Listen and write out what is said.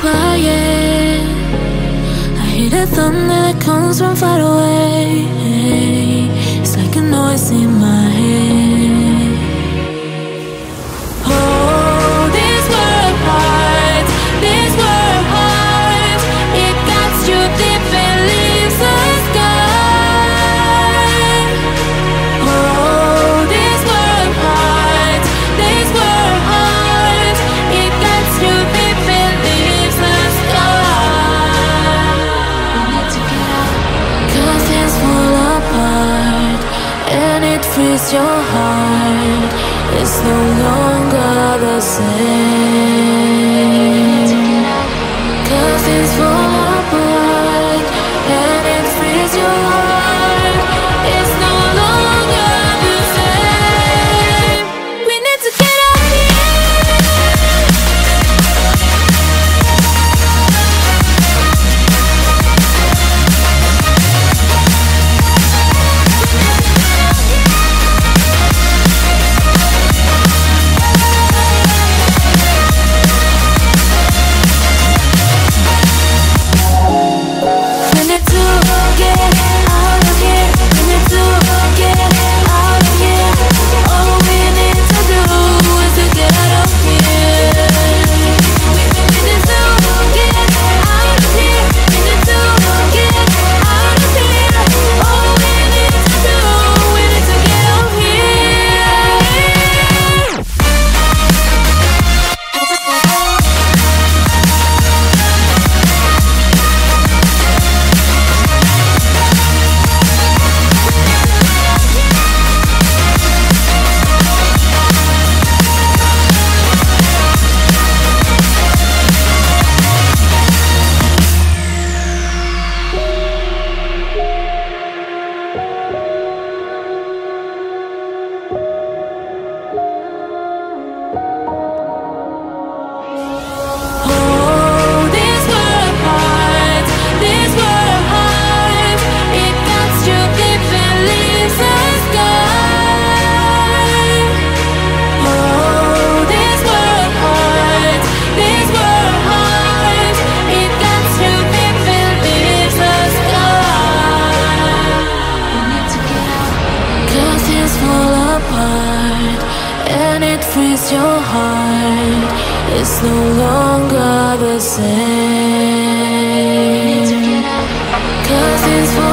quiet. I hear the thunder that comes from far away. It's like a noise in my head. Oh, this world hurts, this world hurts. It cuts you deep and leaves the sky. Oh, this world hurts, this world hurts. It cuts you deep and leaves the sky. We need to get out, 'cause things fall apart, and it frees your heart. It's no longer the same. 'Cause things fall apart, and it frees your heart. It's no longer the same. We need to get out here. 'Cause fall apart, and it frees your heart. It's no longer the same. 'Cause it's